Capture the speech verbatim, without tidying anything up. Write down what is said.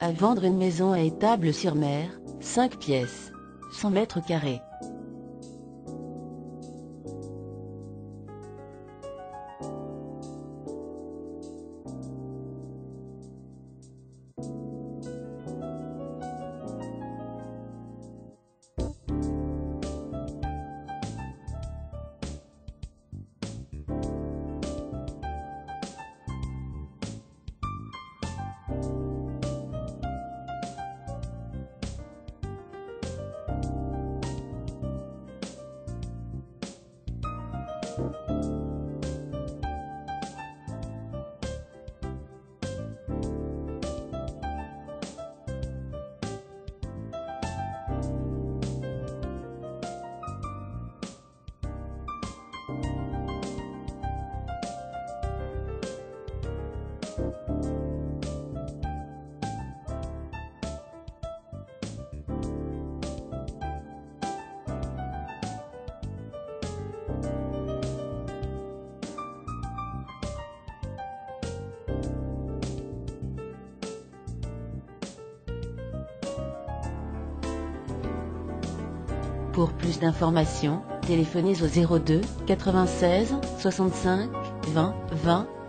À vendre une maison à Étable-sur-Mer, cinq pièces, cent mètres carrés. Pour plus d'informations, téléphonez au zéro deux quatre-vingt-seize soixante-cinq vingt vingt.